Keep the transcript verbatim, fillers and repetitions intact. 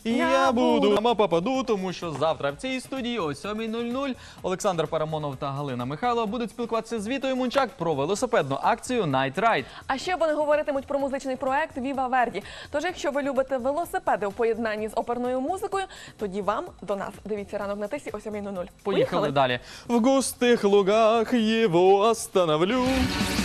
Я буду. Мама попаду, тому що завтра в цій студії о сьомій нуль нуль Олександр Парамонов та Галина Михайло будуть спілкуватися з Вітою Мунчак про велосипедну акцію Night Ride. А ще вони говоритимуть про музичний проект Viva Verdi. Тож, якщо ви любите велосипеди в поєднанні з оперною музикою, тоді вам до нас. Дивіться ранок на тисі о сьомій нуль нуль. Поїхали далі. В густих лугах його остановлю.